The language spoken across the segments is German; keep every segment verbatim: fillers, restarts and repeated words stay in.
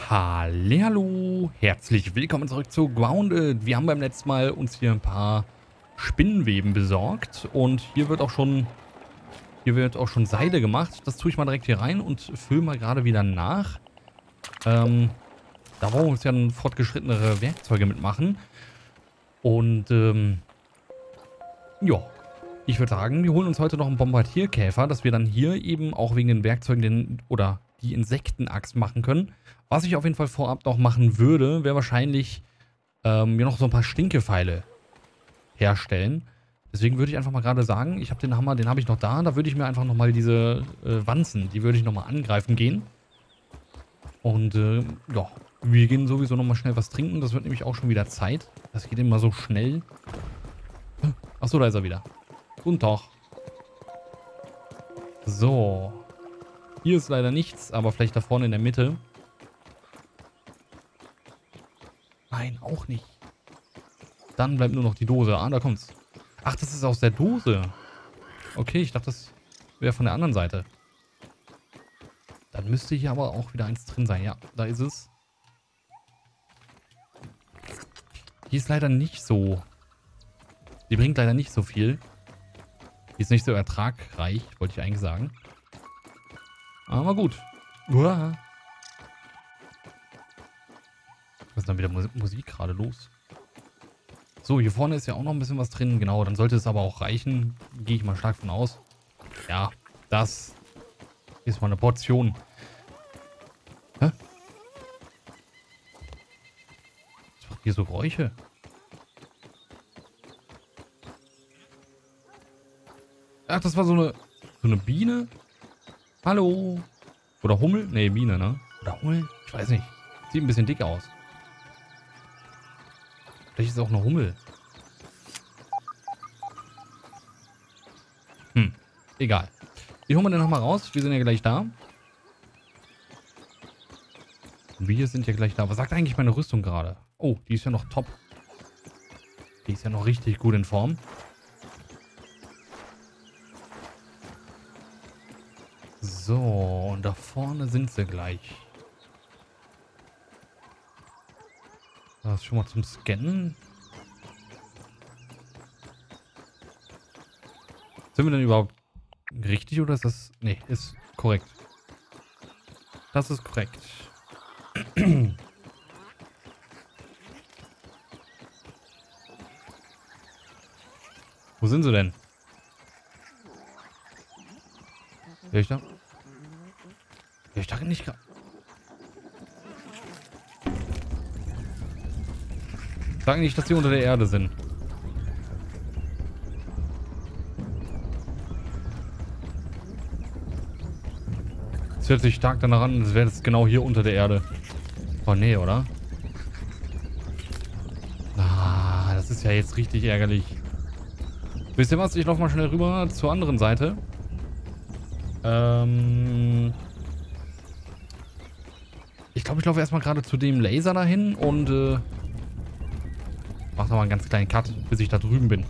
Hallihallo, herzlich willkommen zurück zu Grounded. Wir haben beim letzten Mal uns hier ein paar Spinnenweben besorgt und hier wird auch schon hier wird auch schon Seide gemacht. Das tue ich mal direkt hier rein und fülle mal gerade wieder nach. Ähm, da wollen wir uns ja dann fortgeschrittenere Werkzeuge mitmachen. Und ähm, ja, ich würde sagen, wir holen uns heute noch einen Bombardierkäfer, dass wir dann hier eben auch wegen den Werkzeugen den oder die Insektenaxt machen können. Was ich auf jeden Fall vorab noch machen würde, wäre wahrscheinlich ähm, mir noch so ein paar Stinkepfeile herstellen. Deswegen würde ich einfach mal gerade sagen, ich habe den Hammer, den habe ich noch da. Da würde ich mir einfach nochmal diese äh, Wanzen, die würde ich nochmal angreifen gehen. Und äh, ja, wir gehen sowieso nochmal schnell was trinken. Das wird nämlich auch schon wieder Zeit. Das geht immer so schnell. Achso, da ist er wieder. Guten Tag. So. Hier ist leider nichts, aber vielleicht da vorne in der Mitte. Nein, auch nicht. Dann bleibt nur noch die Dose. Ah, da kommt's. Ach, das ist aus der Dose. Okay, ich dachte, das wäre von der anderen Seite. Dann müsste hier aber auch wieder eins drin sein. Ja, da ist es. Die ist leider nicht so... Die bringt leider nicht so viel. Die ist nicht so ertragreich, wollte ich eigentlich sagen. Aber gut. Uah. Was ist dann wieder Mus Musik gerade los? So, hier vorne ist ja auch noch ein bisschen was drin. Genau, dann sollte es aber auch reichen. Gehe ich mal stark von aus. Ja, das ist mal eine Portion. Hä? Was macht hier so Geräusche? Ach, das war so eine, so eine Biene? Hallo? Oder Hummel? Ne, Biene, ne? Oder Hummel? Ich weiß nicht. Sieht ein bisschen dick aus. Vielleicht ist es auch eine Hummel. Hm, egal. Die holen wir dann nochmal raus. Wir sind ja gleich da. Wir sind ja gleich da. Was sagt eigentlich meine Rüstung gerade? Oh, die ist ja noch top. Die ist ja noch richtig gut in Form. So, und da vorne sind sie gleich. Das ist schon mal zum Scannen. Sind wir denn überhaupt richtig oder ist das... Nee, ist korrekt. Das ist korrekt. Wo sind sie denn? Hör ich da? Hör ich da nicht gerade? Sag nicht, dass sie unter der Erde sind. Es hört sich stark danach an, als wäre es genau hier unter der Erde. Oh nee, oder? Ah, das ist ja jetzt richtig ärgerlich. Wisst ihr was? Ich laufe mal schnell rüber zur anderen Seite. Ähm... Ich glaube, ich laufe erstmal gerade zu dem Laser dahin und äh, mach da mal einen ganz kleinen Cut, bis ich da drüben bin.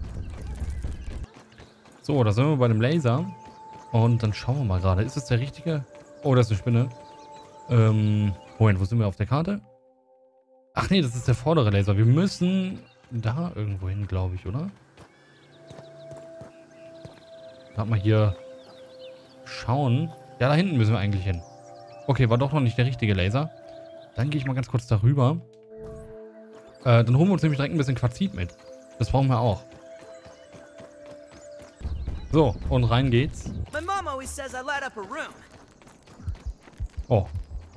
So, da sind wir bei dem Laser. Und dann schauen wir mal gerade. Ist das der richtige? Oh, das ist eine Spinne. Ähm, Moment, wo sind wir auf der Karte? Ach nee, das ist der vordere Laser. Wir müssen da irgendwo hin, glaube ich, oder? Warte mal hier schauen. Ja, da hinten müssen wir eigentlich hin. Okay, war doch noch nicht der richtige Laser. Dann gehe ich mal ganz kurz darüber. Äh, dann holen wir uns nämlich direkt ein bisschen Quarzit mit. Das brauchen wir auch. So, und rein geht's. Oh.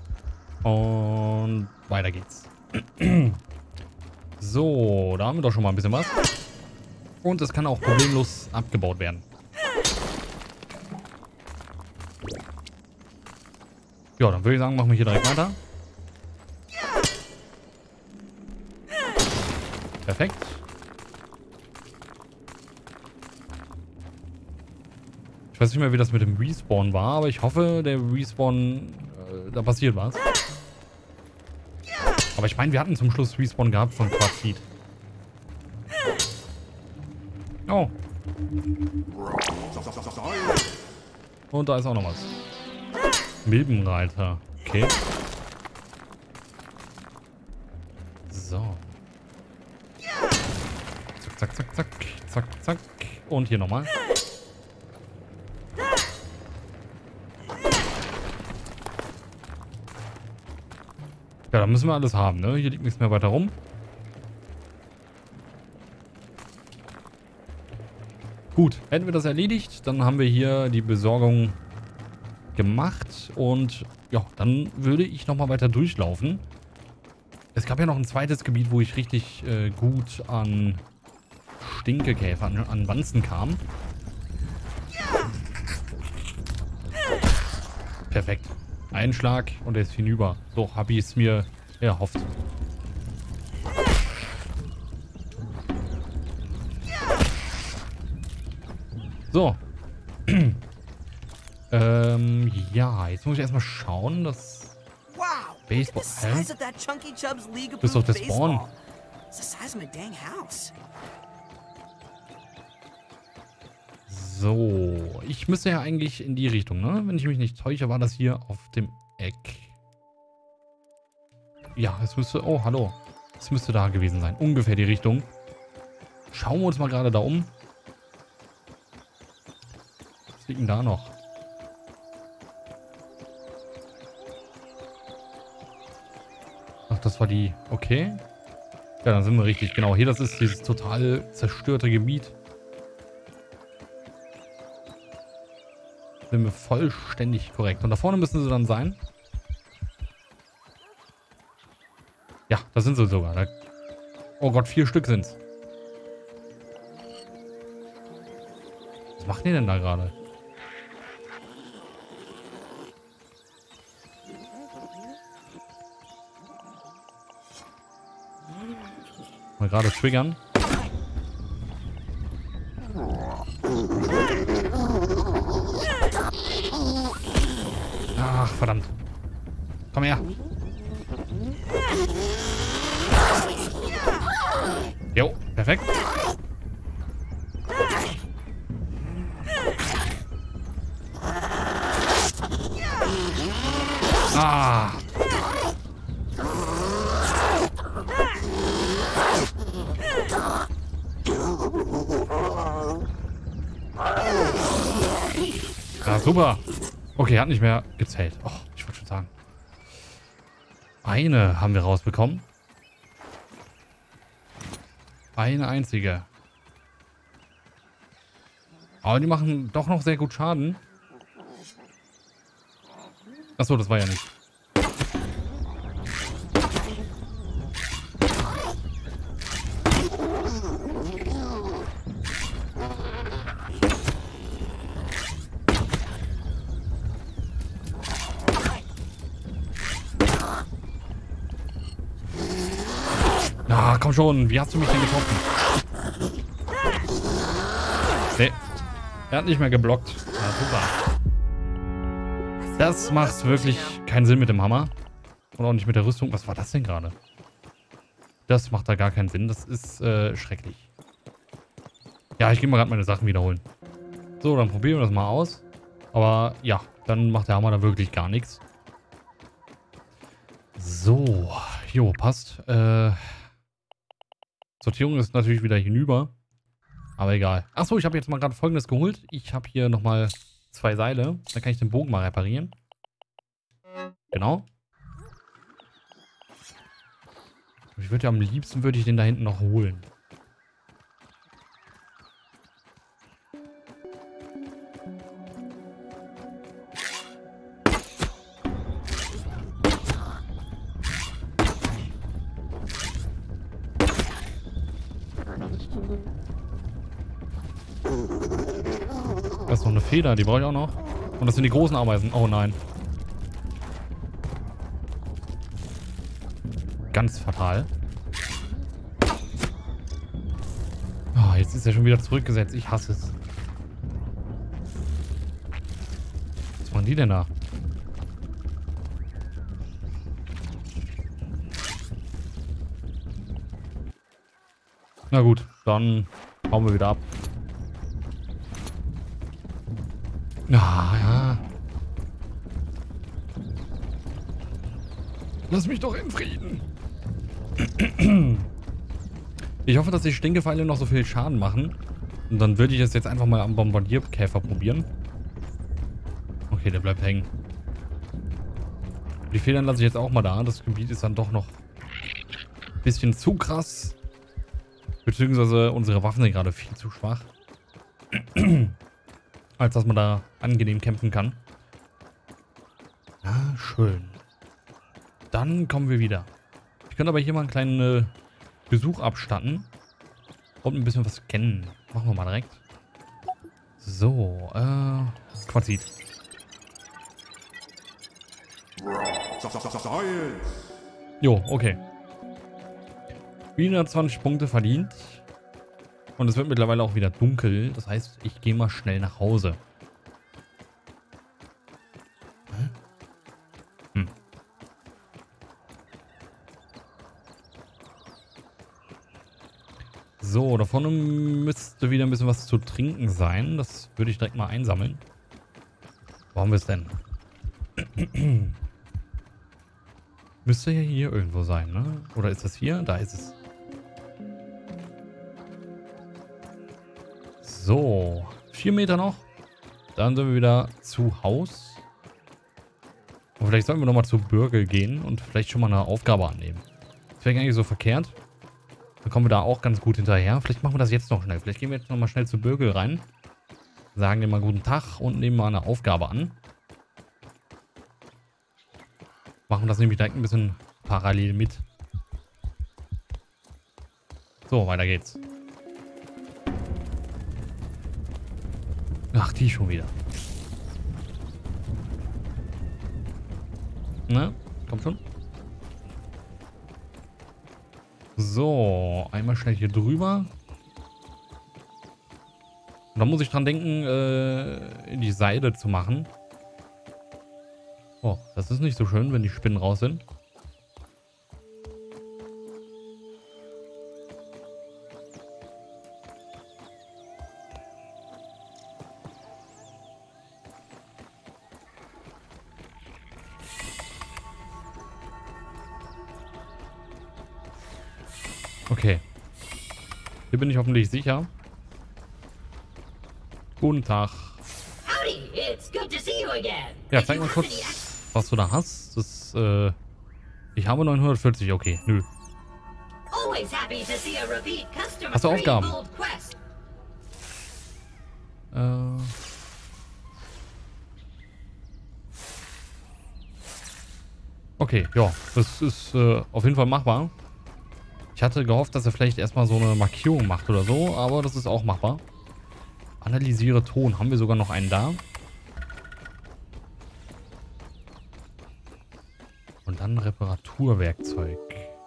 Und weiter geht's. So, da haben wir doch schon mal ein bisschen was. Und es kann auch problemlos abgebaut werden. Ja, dann würde ich sagen, machen wir hier direkt weiter. Perfekt. Ich weiß nicht mehr, wie das mit dem Respawn war, aber ich hoffe, der Respawn, äh, da passiert was. Aber ich meine, wir hatten zum Schluss Respawn gehabt von Quarzit. Oh. Und da ist auch noch was. Milbenreiter. Okay. So. Zack, zack, zack, zack, zack. Und hier nochmal. Ja, da müssen wir alles haben, ne? Hier liegt nichts mehr weiter rum. Gut, hätten wir das erledigt, dann haben wir hier die Besorgung gemacht und ja, dann würde ich nochmal weiter durchlaufen. Es gab ja noch ein zweites Gebiet, wo ich richtig äh, gut an Stinkekäfer, an, an Wanzen kam. Perfekt. Ein Schlag und er ist hinüber. So habe ich es mir erhofft. So. ähm, ja, jetzt muss ich erstmal schauen, dass... Wow, Baseball. the size of that Chunky Chubb's league Das ist doch approved der Spawn. baseball. It's the size of my dang house. So, ich müsste ja eigentlich in die Richtung, ne? Wenn ich mich nicht täusche, war das hier auf dem Eck. Ja, es müsste... Oh, hallo. Es müsste da gewesen sein. Ungefähr die Richtung. Schauen wir uns mal gerade da um. Was liegt denn da noch? Ach, das war die... Okay. Ja, dann sind wir richtig. Genau, hier, das ist dieses total zerstörte Gebiet. Sind wir vollständig korrekt. Und da vorne müssen sie dann sein. Ja, da sind sie sogar. Da oh Gott, vier Stück sind's. Was machen die denn da gerade? Mal gerade triggern. Ach, verdammt. Komm her. Jo, perfekt. Ah. Ja, super. Okay, hat nicht mehr gezählt. Oh, ich wollte schon sagen. Eine haben wir rausbekommen. Eine einzige. Aber die machen doch noch sehr gut Schaden. Achso, das war ja nicht. Ah, komm schon. Wie hast du mich denn getroffen? Nee. Er hat nicht mehr geblockt. Ja, super. Das macht wirklich keinen Sinn mit dem Hammer. Und auch nicht mit der Rüstung. Was war das denn gerade? Das macht da gar keinen Sinn. Das ist äh, schrecklich. Ja, ich gehe mal gerade meine Sachen wiederholen. So, dann probieren wir das mal aus. Aber ja, dann macht der Hammer da wirklich gar nichts. So. Jo, passt. Äh... Sortierung ist natürlich wieder hinüber. Aber egal. Achso, ich habe jetzt mal gerade Folgendes geholt. Ich habe hier nochmal zwei Seile. Da kann ich den Bogen mal reparieren. Genau. Ich würde ja am liebsten, würde ich den da hinten noch holen. Das ist noch eine Feder, die brauche ich auch noch. Und das sind die großen Ameisen. Oh nein. Ganz fatal. Oh, jetzt ist er schon wieder zurückgesetzt. Ich hasse es. Was machen die denn da? Na gut, dann hauen wir wieder ab. Ah, ja. Lass mich doch in Frieden. Ich hoffe, dass die Stinkepfeile noch so viel Schaden machen. Und dann würde ich es jetzt einfach mal am Bombardierkäfer probieren. Okay, der bleibt hängen. Die Federn lasse ich jetzt auch mal da. Das Gebiet ist dann doch noch ein bisschen zu krass. Beziehungsweise unsere Waffen sind gerade viel zu schwach. Als dass man da angenehm kämpfen kann. Na, schön. Dann kommen wir wieder. Ich könnte aber hier mal einen kleinen äh, Besuch abstatten. Und ein bisschen was scannen. Machen wir mal direkt. So, äh, Quarzit. Jo, okay. vierhundertzwanzig Punkte verdient. Und es wird mittlerweile auch wieder dunkel. Das heißt, ich gehe mal schnell nach Hause. Hä? Hm. So, da vorne müsste wieder ein bisschen was zu trinken sein. Das würde ich direkt mal einsammeln. Wo haben wir es denn? Müsste ja hier irgendwo sein, ne? Oder ist das hier? Da ist es. So, vier Meter noch. Dann sind wir wieder zu Haus. Und vielleicht sollten wir nochmal zu Bürgel gehen und vielleicht schon mal eine Aufgabe annehmen. Das wäre gar nicht so verkehrt. Dann kommen wir da auch ganz gut hinterher. Vielleicht machen wir das jetzt noch schnell. Vielleicht gehen wir jetzt nochmal schnell zu Bürgel rein. Sagen dir mal guten Tag und nehmen mal eine Aufgabe an. Machen das nämlich direkt ein bisschen parallel mit. So, weiter geht's. Ach, die schon wieder. Na, komm schon. So, einmal schnell hier drüber. Und dann muss ich dran denken, äh, die Seile zu machen. Oh, das ist nicht so schön, wenn die Spinnen raus sind. Okay. Hier bin ich hoffentlich sicher. Guten Tag. Howdy, it's good to see you again. Ja, zeig mal kurz, was du da hast. Das, äh, ich habe neunhundertvierzig, okay, nö. Always happy to see a repeat customer. Hast du Aufgaben? Free gold quest. Äh. Okay, ja, das ist äh, auf jeden Fall machbar. Ich hatte gehofft, dass er vielleicht erstmal so eine Markierung macht oder so, aber das ist auch machbar. Analysiere Ton. Haben wir sogar noch einen da. Und dann Reparaturwerkzeug.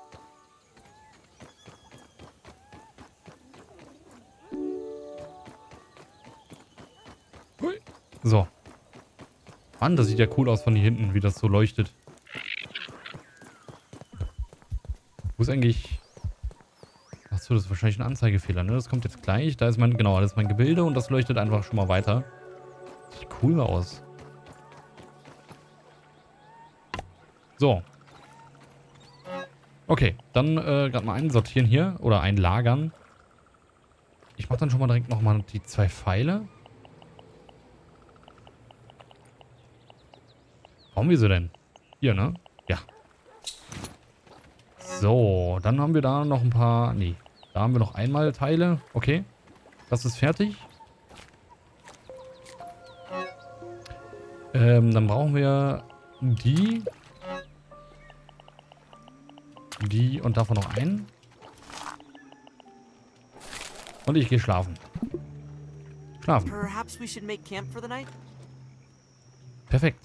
Hui. So. Mann, das sieht ja cool aus von hier hinten, wie das so leuchtet. Wo ist eigentlich... Achso, das ist wahrscheinlich ein Anzeigefehler, ne? Das kommt jetzt gleich. Da ist mein... Genau, das ist mein Gebilde und das leuchtet einfach schon mal weiter. Sieht cool aus. So. Okay, dann äh, gerade mal einsortieren hier. Oder einlagern. Ich mache dann schon mal direkt nochmal die zwei Pfeile. Wo haben wir sie denn? Hier, ne? Ja. So, dann haben wir da noch ein paar... Nee, da haben wir noch einmal Teile. Okay, das ist fertig. Ähm, dann brauchen wir die... Die und davon noch einen. Und ich gehe schlafen. Schlafen. Perhaps we should make camp for the night? Perfekt.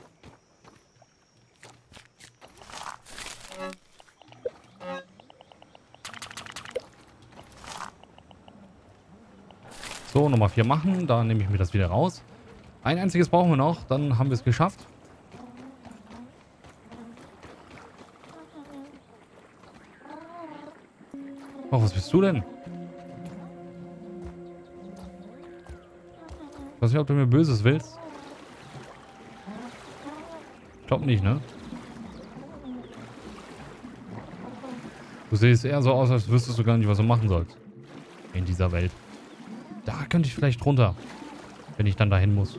So, Nummer vier machen. Da nehme ich mir das wieder raus. Ein einziges brauchen wir noch. Dann haben wir es geschafft. Oh, was bist du denn? Ich weiß nicht, ob du mir Böses willst. Ich glaube nicht, ne? Du siehst eher so aus, als wüsstest du gar nicht, was du machen sollst. In dieser Welt. Da könnte ich vielleicht runter. Wenn ich dann dahin muss.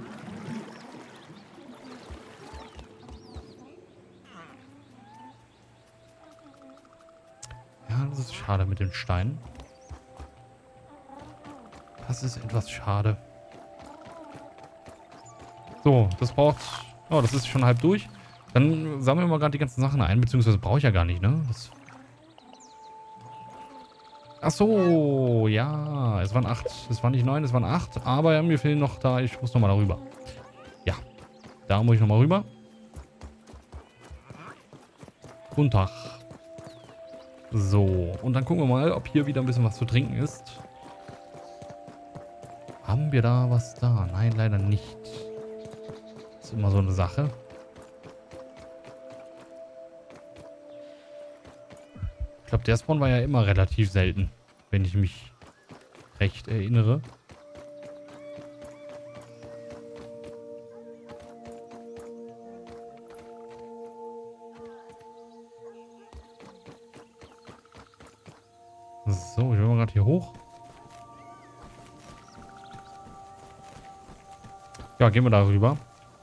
Ja, das ist schade mit den Steinen. Das ist etwas schade. So, das braucht... Oh, das ist schon halb durch. Dann sammeln wir mal gerade die ganzen Sachen ein. Beziehungsweise brauche ich ja gar nicht, ne? Das Ach so, ja. Es waren acht. Es waren nicht neun, es waren acht. Aber ja, mir fehlen noch da... Ich muss nochmal darüber. Ja. Da muss ich nochmal rüber. Guten Tag. So. Und dann gucken wir mal, ob hier wieder ein bisschen was zu trinken ist. Haben wir da was da? Nein, leider nicht. Das ist immer so eine Sache. Ich glaube, der Spawn war ja immer relativ selten, wenn ich mich recht erinnere. So, ich will mal gerade hier hoch. Ja, gehen wir da rüber.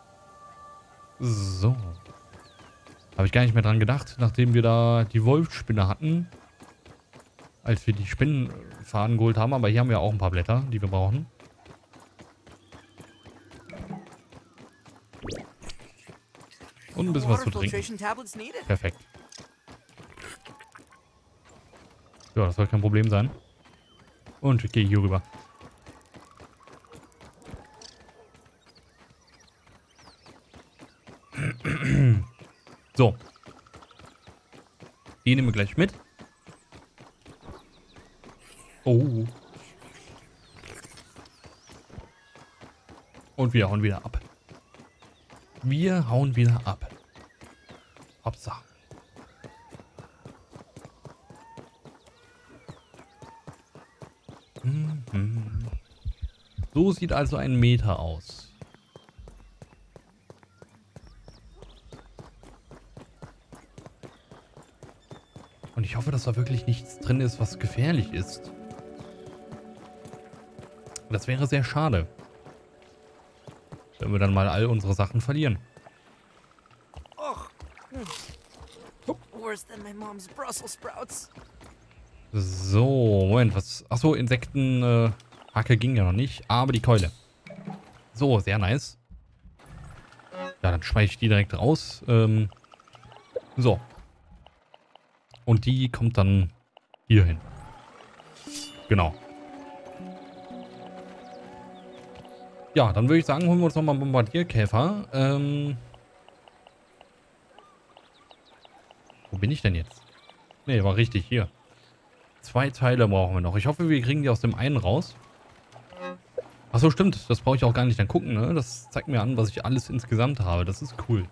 So. Habe ich gar nicht mehr dran gedacht, nachdem wir da die Wolfsspinne hatten. Als wir die Spinnenfaden geholt haben. Aber hier haben wir auch ein paar Blätter, die wir brauchen. Und ein bisschen was zu trinken. Perfekt. Ja, das soll kein Problem sein. Und ich gehe hier rüber. So. Die nehmen wir gleich mit. Oh. Und wir hauen wieder ab. Wir hauen wieder ab. Hoppsa. Mhm. So sieht also ein Meter aus. Und ich hoffe, dass da wirklich nichts drin ist, was gefährlich ist. Das wäre sehr schade. Wenn wir dann mal all unsere Sachen verlieren. Worse than my mom's Brussels sprouts. So, Moment, was... Achso, Insekten, äh, Hacke ging ja noch nicht, aber die Keule. So, sehr nice. Ja, dann schmeiße ich die direkt raus. Ähm, so. Und die kommt dann hier hin. Genau. Ja, dann würde ich sagen, holen wir uns nochmal einen Bombardierkäfer. Ähm, wo bin ich denn jetzt? Ne, war richtig, hier. Zwei Teile brauchen wir noch. Ich hoffe, wir kriegen die aus dem einen raus. Achso, stimmt. Das brauche ich auch gar nicht dann gucken, ne? Das zeigt mir an, was ich alles insgesamt habe. Das ist cool.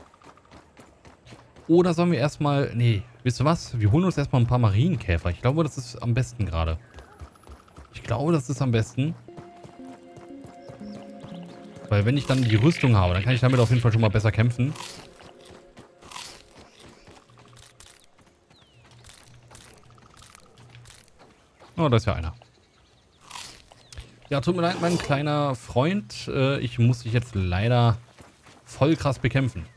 Oder sollen wir erstmal... Nee, wisst ihr was? Wir holen uns erstmal ein paar Marienkäfer. Ich glaube, das ist am besten gerade. Ich glaube, das ist am besten. Weil wenn ich dann die Rüstung habe, dann kann ich damit auf jeden Fall schon mal besser kämpfen. Oh, da ist ja einer. Ja, tut mir leid, mein kleiner Freund. Äh, ich muss dich jetzt leider voll krass bekämpfen.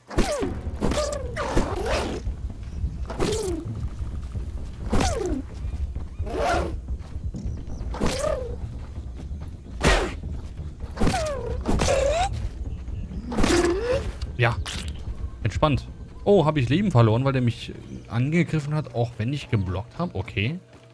Ja, entspannt. Oh, habe ich Leben verloren, weil der mich angegriffen hat, auch wenn ich geblockt habe? Okay.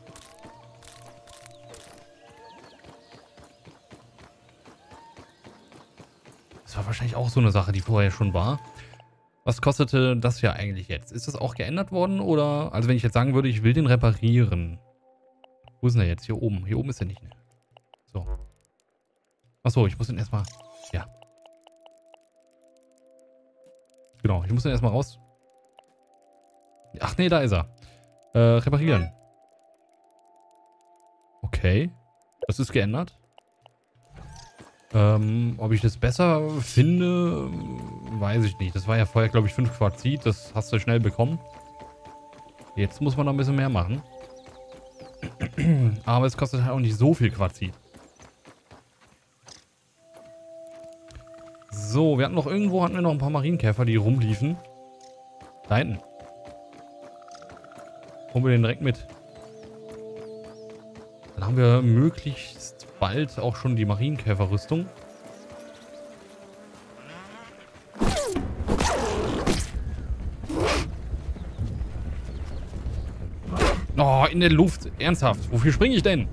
Das war wahrscheinlich auch so eine Sache, die vorher schon war. Was kostete das ja eigentlich jetzt? Ist das auch geändert worden oder... Also wenn ich jetzt sagen würde, ich will den reparieren. Wo ist denn der jetzt? Hier oben. Hier oben ist er nicht. Ne? So. Achso, ich muss den erstmal... Ja. Genau, ich muss den erstmal raus. Ach nee, da ist er. Äh, reparieren. Okay. Das ist geändert. Ähm, ob ich das besser finde, weiß ich nicht. Das war ja vorher, glaube ich, fünf Quarzit. Das hast du schnell bekommen. Jetzt muss man noch ein bisschen mehr machen. Aber es kostet halt auch nicht so viel Quarzit. So, wir hatten noch irgendwo hatten wir noch ein paar Marienkäfer, die rumliefen. Da hinten. Holen wir den direkt mit. Dann haben wir möglichst bald auch schon die Marienkäferrüstung. Oh, in der Luft. Ernsthaft. Wofür springe ich denn?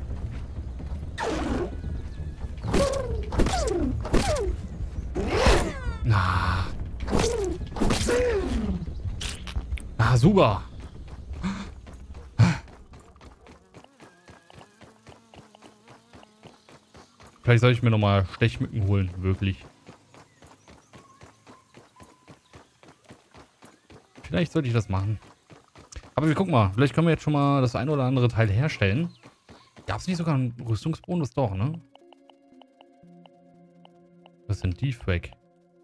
Na. Ah, super. Vielleicht soll ich mir nochmal Stechmücken holen. Wirklich. Vielleicht sollte ich das machen. Aber wir gucken mal. Vielleicht können wir jetzt schon mal das ein oder andere Teil herstellen. Gab es nicht sogar einen Rüstungsbonus? Doch, ne? Was sind die weg?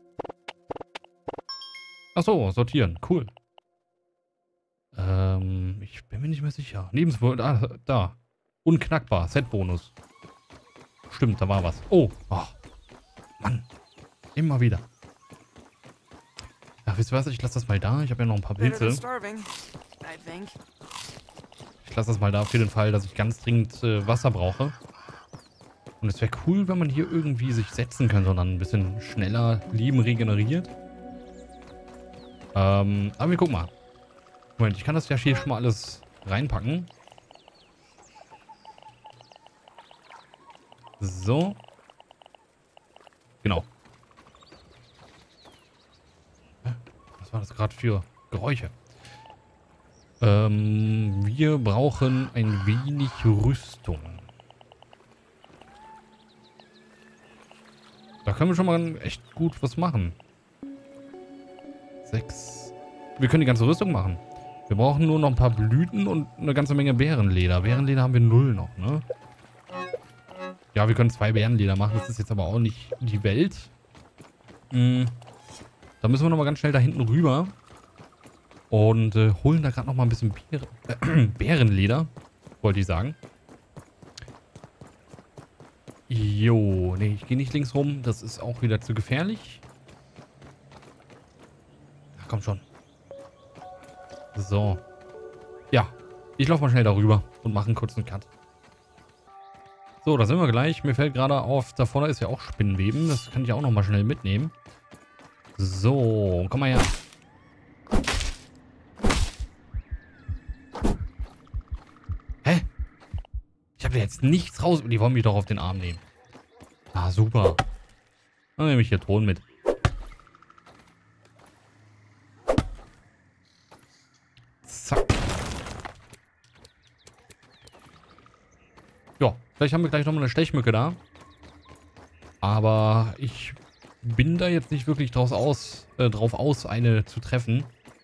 Achso, sortieren. Cool. Ähm, ich bin mir nicht mehr sicher. Lebenswürde, ah, da. Unknackbar. Set-Bonus. Stimmt, da war was. Oh, oh. Mann. Immer wieder. Ach, wisst ihr was? Ich lasse das mal da. Ich habe ja noch ein paar Pilze. Ich lasse das mal da für den Fall, dass ich ganz dringend äh, Wasser brauche. Und es wäre cool, wenn man hier irgendwie sich setzen könnte und dann ein bisschen schneller Leben regeneriert. Ähm, aber wir gucken mal. Moment, ich kann das ja hier schon mal alles reinpacken. So. Genau. Was war das gerade für Geräusche? Ähm, wir brauchen ein wenig Rüstung. Da können wir schon mal echt gut was machen. Sechs. Wir können die ganze Rüstung machen. Wir brauchen nur noch ein paar Blüten und eine ganze Menge Bärenleder. Bärenleder haben wir null noch, ne? Ja, wir können zwei Bärenleder machen. Das ist jetzt aber auch nicht die Welt. Hm. Da müssen wir noch mal ganz schnell da hinten rüber. Und äh, holen da gerade noch mal ein bisschen Bären, äh, Bärenleder. Wollte ich sagen. Jo, nee, ich gehe nicht links rum. Das ist auch wieder zu gefährlich. Ach, komm schon. So. Ja, ich laufe mal schnell darüber und mache einen kurzen Cut. So, da sind wir gleich. Mir fällt gerade auf, da vorne ist ja auch Spinnenweben. Das kann ich auch noch mal schnell mitnehmen. So, komm mal her. Hä? Ich habe jetzt nichts raus. Die wollen mich doch auf den Arm nehmen. Ah, super. Dann nehme ich hier Ton mit. Zack. Ja, vielleicht haben wir gleich nochmal eine Stechmücke da. Aber ich bin da jetzt nicht wirklich draus aus, äh, drauf aus, eine zu treffen.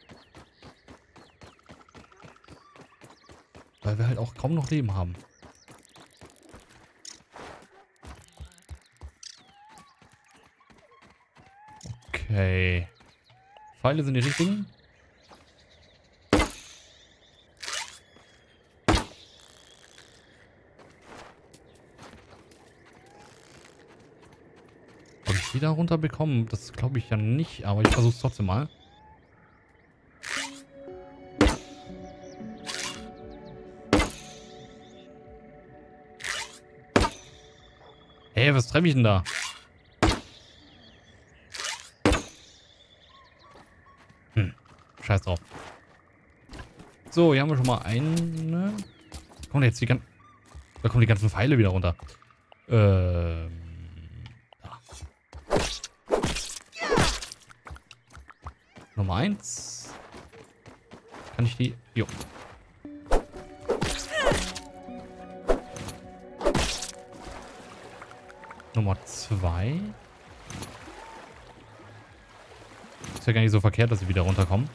Weil wir halt auch kaum noch Leben haben. Okay. Pfeile sind die richtigen. Ob ich die da runter bekomme, das glaube ich ja nicht, aber ich versuche es trotzdem mal. Hey, was treffe ich denn da? Hm, scheiß drauf. So, hier haben wir schon mal eine. Kommen jetzt die ganzen. Da kommen die ganzen Pfeile wieder runter. Ähm. Da. Nummer eins. Kann ich die. Jo. Nummer zwei. Ist ja gar nicht so verkehrt, dass sie wieder runterkommen.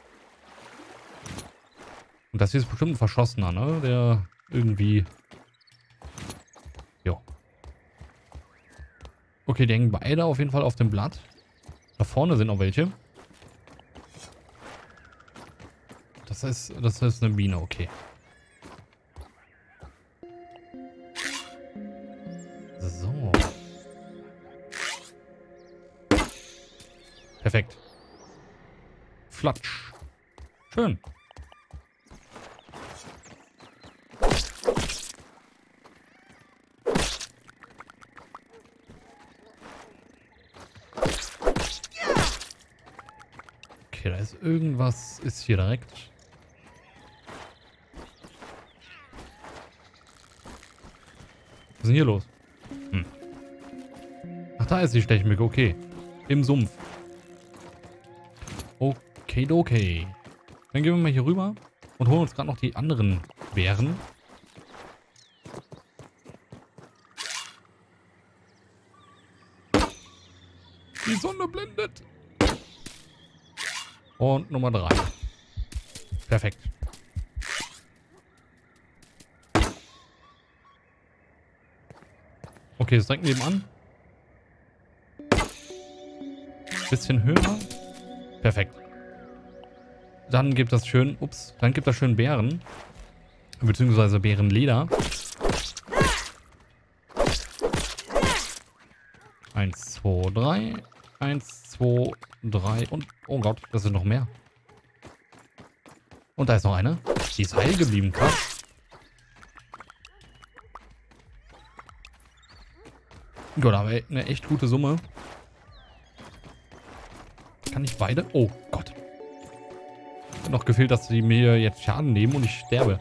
Und das hier ist bestimmt ein Verschossener, ne? Der irgendwie... Jo. Okay, die hängen beide auf jeden Fall auf dem Blatt. Da vorne sind noch welche. Das ist, das ist eine Biene, okay. So. Perfekt. Flatsch. Schön. Okay, da ist irgendwas, ist hier direkt. Was ist denn hier los? Hm. Ach, da ist die Stechmücke, okay. Im Sumpf. Okay, okay. Dann gehen wir mal hier rüber und holen uns gerade noch die anderen Beeren. Die Sonne blendet. Und Nummer drei. Perfekt. Okay, ist direkt nebenan. Bisschen höher. Perfekt. Dann gibt das schön, ups, dann gibt das schön Beeren. Beziehungsweise Beerenleder. Eins, zwei, drei. Eins, zwei, drei und... Oh Gott, das sind noch mehr. Und da ist noch eine. Die ist heil geblieben, krass. Gut, aber eine echt gute Summe. Kann ich beide? Oh Gott. Hat noch gefehlt, dass die mir jetzt Schaden nehmen und ich sterbe.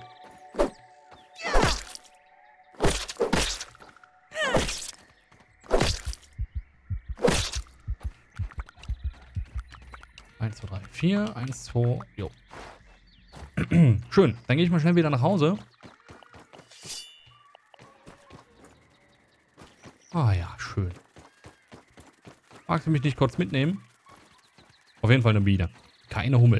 eins, zwei, drei, vier. eins, zwei. Jo. Schön. Dann gehe ich mal schnell wieder nach Hause. Ah ja, schön. Magst du mich nicht kurz mitnehmen? Auf jeden Fall eine Biene. Keine Hummel.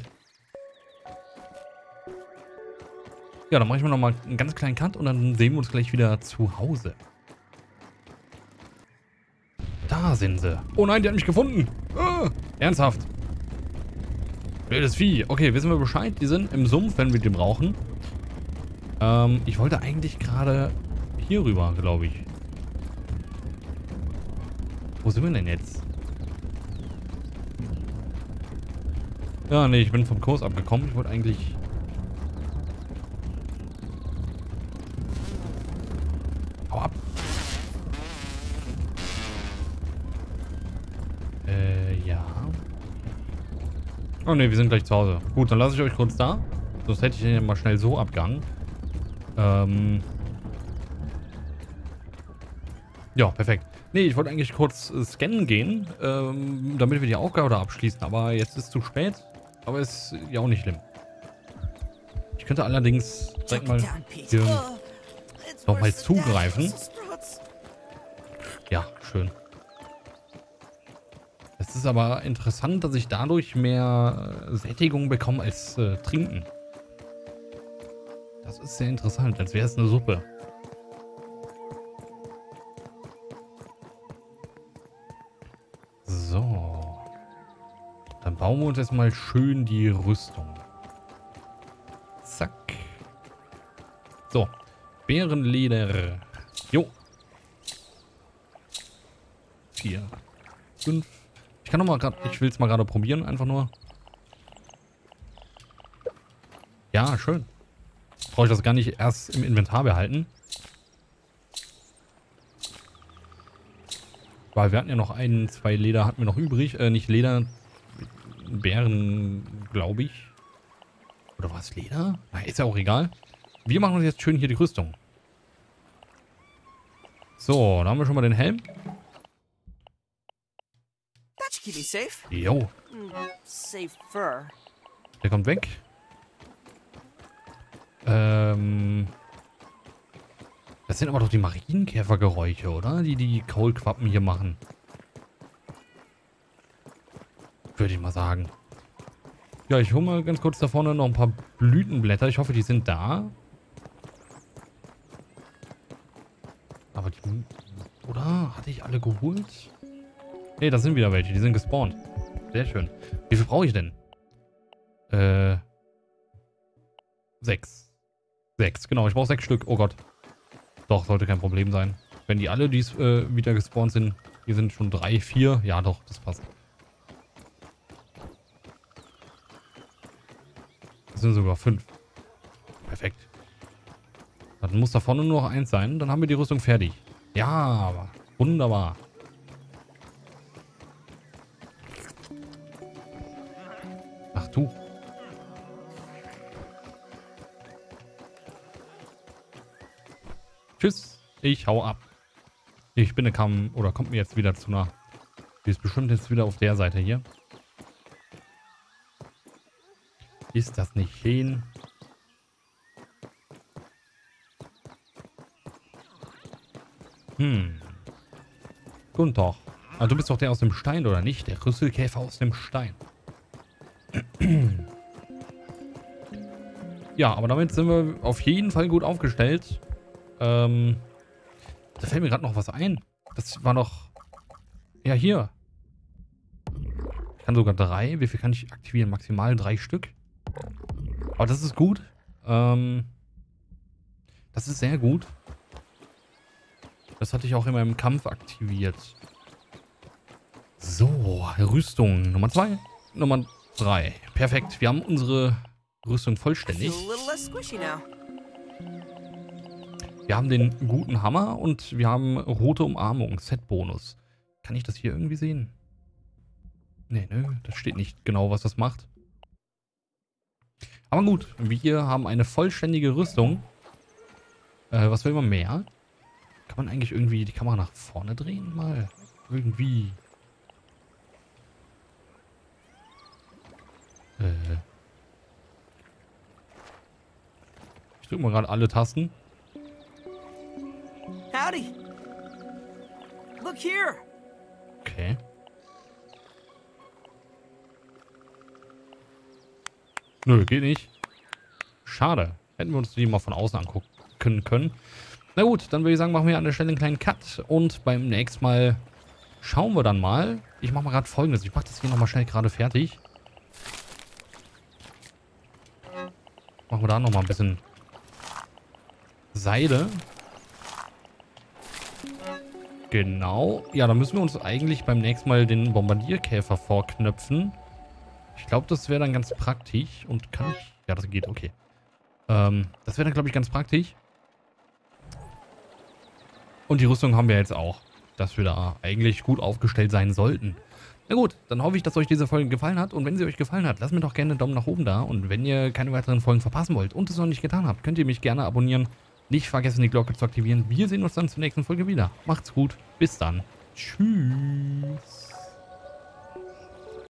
Ja, dann mache ich mir nochmal einen ganz kleinen Cut und dann sehen wir uns gleich wieder zu Hause. Da sind sie. Oh nein, die hat mich gefunden. Ah, ernsthaft. Wildes Vieh. Okay, wissen wir Bescheid. Die sind im Sumpf, wenn wir die brauchen. Ähm, ich wollte eigentlich gerade hier rüber, glaube ich. Wo sind wir denn jetzt? Ja, nee, ich bin vom Kurs abgekommen. Ich wollte eigentlich... Hau ab. Äh, ja. Oh ne, wir sind gleich zu Hause. Gut, dann lasse ich euch kurz da. Sonst hätte ich den ja mal schnell so abgegangen. Ähm... Ja, perfekt. Nee, ich wollte eigentlich kurz äh, scannen gehen, ähm, damit wir die Aufgabe da abschließen. Aber jetzt ist es zu spät. Aber ist ja auch nicht schlimm. Ich könnte allerdings direkt mal hier nochmal zugreifen. Ja, schön. Es ist aber interessant, dass ich dadurch mehr Sättigung bekomme als äh, Trinken. Das ist sehr interessant, als wäre es eine Suppe. So. Dann bauen wir uns jetzt mal schön die Rüstung. Zack. So. Bärenleder. Jo. Vier. Fünf. Ich kann noch mal gerade, ich will es mal gerade probieren, einfach nur. Ja, schön. Brauche ich das gar nicht erst im Inventar behalten. Weil wir hatten ja noch ein, zwei Leder hatten wir noch übrig. Äh, nicht Leder, Bären, glaube ich. Oder war es Leder? Na, ist ja auch egal. Wir machen uns jetzt schön hier die Rüstung. So, da haben wir schon mal den Helm. That should keep me safe. Jo. Mm, safe fur. Der kommt weg. Ähm... Das sind aber doch die Marienkäfergeräusche, oder? Die die Kaulquappen hier machen. Würde ich mal sagen. Ja, ich hole mal ganz kurz da vorne noch ein paar Blütenblätter. Ich hoffe, die sind da. Aber die... Oder? Hatte ich alle geholt? Ne, da sind wieder welche. Die sind gespawnt. Sehr schön. Wie viel brauche ich denn? Äh... Sechs. Sechs, genau. Ich brauche sechs Stück. Oh Gott. Doch, sollte kein Problem sein. Wenn die alle, die äh, wieder gespawnt sind, hier sind schon drei, vier. Ja, doch, das passt. Das sind sogar fünf. Perfekt. Dann muss da vorne nur noch eins sein. Dann haben wir die Rüstung fertig. Ja, wunderbar. Ach du. Tschüss. Ich hau ab. Die Spinne kam oder kommt mir jetzt wieder zu nah. Die ist bestimmt jetzt wieder auf der Seite hier. Ist das nicht schön? Hm. Guten Tag. Ah, du bist doch der aus dem Stein, oder nicht? Der Rüsselkäfer aus dem Stein. Ja, aber damit sind wir auf jeden Fall gut aufgestellt. Ähm, da fällt mir gerade noch was ein. Das war noch... Ja, hier. Ich kann sogar drei. Wie viel kann ich aktivieren? Maximal drei Stück. Aber das ist gut. Ähm, das ist sehr gut. Das hatte ich auch in meinem Kampf aktiviert. So, Rüstung. Nummer zwei. Nummer drei. Perfekt. Wir haben unsere Rüstung vollständig. Wir haben den guten Hammer und wir haben rote Umarmung. Set-Bonus. Kann ich das hier irgendwie sehen? Nee, nö. Das steht nicht genau, was das macht. Aber gut. Wir haben eine vollständige Rüstung. Äh, was will man mehr? Kann man eigentlich irgendwie die Kamera nach vorne drehen? Mal. Irgendwie. Äh. Ich drücke mal gerade alle Tasten. Howdy. Look here. Okay. Nö, geht nicht. Schade. Hätten wir uns die mal von außen angucken können. Na gut, dann würde ich sagen, machen wir an der Stelle einen kleinen Cut. Und beim nächsten Mal schauen wir dann mal. Ich mache mal gerade Folgendes. Ich mache das hier nochmal schnell gerade fertig. Machen wir da nochmal ein bisschen Seide. Genau. Ja, dann müssen wir uns eigentlich beim nächsten Mal den Bombardierkäfer vorknöpfen. Ich glaube, das wäre dann ganz praktisch. Und kann ich... Ja, das geht, okay. Ähm, das wäre dann, glaube ich, ganz praktisch. Und die Rüstung haben wir jetzt auch. Dass wir da eigentlich gut aufgestellt sein sollten. Na gut, dann hoffe ich, dass euch diese Folge gefallen hat. Und wenn sie euch gefallen hat, lasst mir doch gerne einen Daumen nach oben da. Und wenn ihr keine weiteren Folgen verpassen wollt und es noch nicht getan habt, könnt ihr mich gerne abonnieren. Nicht vergessen, die Glocke zu aktivieren. Wir sehen uns dann zur nächsten Folge wieder. Macht's gut. Bis dann. Tschüss.